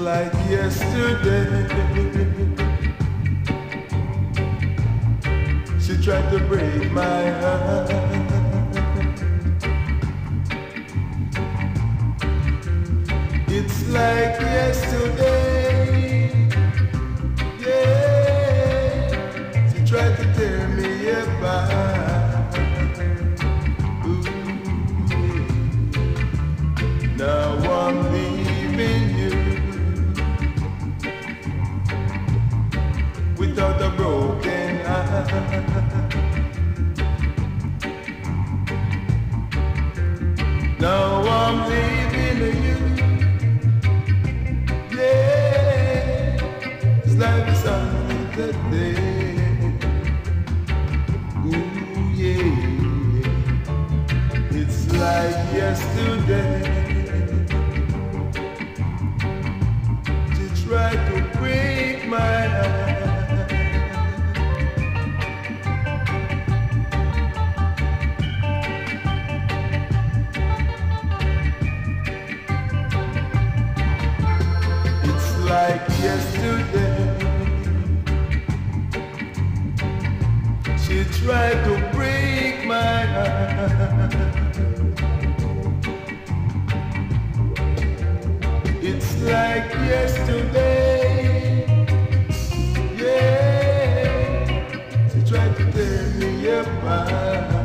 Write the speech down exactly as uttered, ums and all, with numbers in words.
like yesterday. She tried to break my heart. It's like yesterday. Yeah, she tried to tear me apart. Ooh, yeah. Now I'm leaving you without a broken heart. Now I'm leaving you. Yeah, it's like the sun that day. Ooh yeah, it's like yesterday. She tried to break my heart. Like yesterday, she tried to break my heart. It's like yesterday, yeah, she tried to tear me apart.